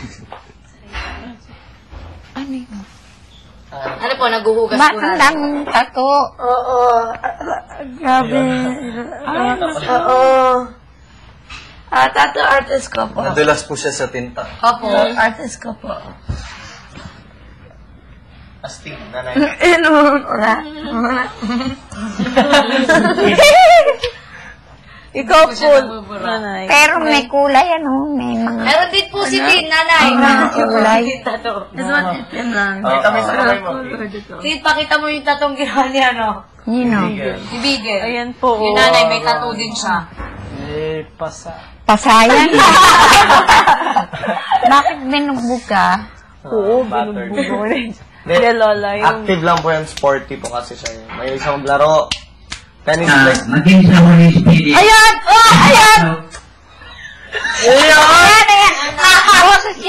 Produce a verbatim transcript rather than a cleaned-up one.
Ano yun? Ano po, naguhugas po natin? Matandang tato. Oo. Grabe. Oo. Ah, tattoo artist ko po. Nadulas po siya sa tinta. Opo. Artist ko po. Astig, nanay. Ano? Wala. Wala. Ikaw po, nanay. Pero may kulay, ano? May mga Meron din po si Tin, nanay. kulay. This one is yun lang. Kita mo sa kamay mo. Tin, pakita mo yung tatong ginawa niya, no? Nino? Si Bigel. Ayan po. Yung nanay, may tattoo din siya. Eh, pasa. Pasayan. Bakit binugbog ka? Oo, binubugo mo rin. Hindi, Lola. Yung... Active lang po yan, sporty po kasi siya. May isang laro. Tennis na play. maging sa Holy Spirit. Ayan! Oh, ayan! Ayan! Ayan, ayan. Boses